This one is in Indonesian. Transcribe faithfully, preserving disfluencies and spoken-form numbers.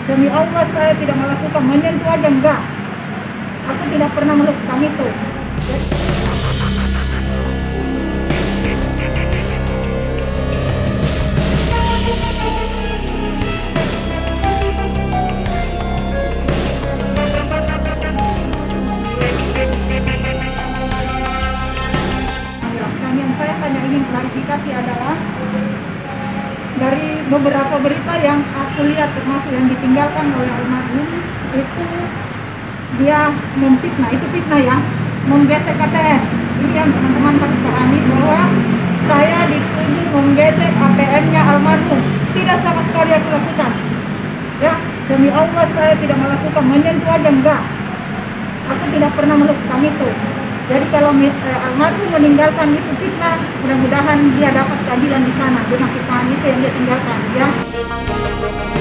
Demi Allah saya tidak melakukan, menyentuh aja enggak. Aku tidak pernah melakukan itu. Dan yang saya hanya ingin klarifikasi adalah dari beberapa berita yang aku lihat, termasuk yang ditinggalkan oleh almarhum, itu dia memfitnah, itu fitnah ya, menggesek K T M. Ini yang teman-teman harus pahami bahwa saya dituduh menggesek A T M-nya almarhum. Tidak sama sekali aku lakukan. Ya, demi Allah saya tidak melakukan, menyentuh aja enggak. Aku tidak pernah melakukan itu. Jadi kalau eh, almarhum meninggalkan itu fitnah, mudah-mudahan dia dapat keadilan di sana dengan fitnah itu yang dia tinggalkan, ya.